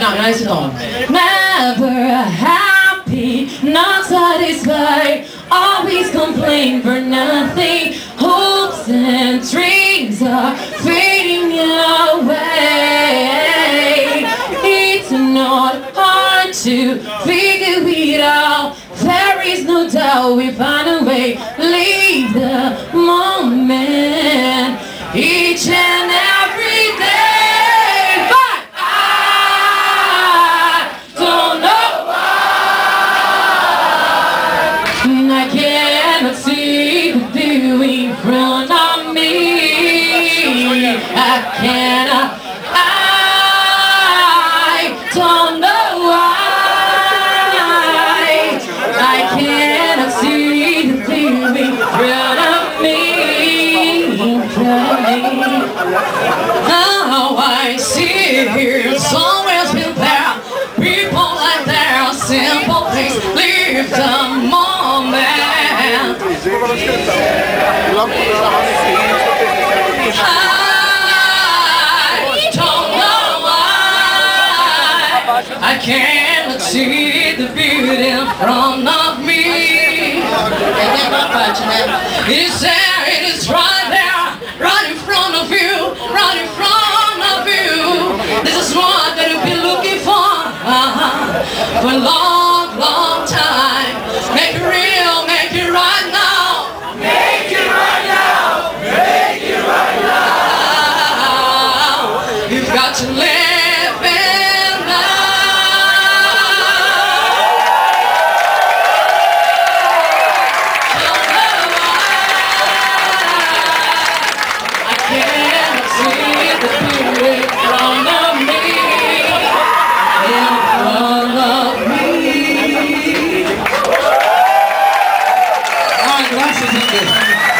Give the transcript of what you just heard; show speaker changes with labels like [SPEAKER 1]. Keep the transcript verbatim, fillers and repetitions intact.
[SPEAKER 1] nice song. Never happy, not satisfied, always complain for nothing. Hopes and dreams are fading away. It's not hard to figure it out. There is no doubt we find a way. Leave the moment each and every day. But I don't know why I cannot see the view in front of me. I cannot. I don't know why I cannot see the view in front of me. Now I see here somewhere's been there. People like their simple things. Live the moment. I don't know why I cannot see the beauty in front of me. It's there, it is right there, right in front of you, right in front of you. This is what that you've been looking for uh-huh, for a long, long time. Make it real, make it right now. Make it right now. Make it right now. You've got to live in
[SPEAKER 2] Gracias, gente.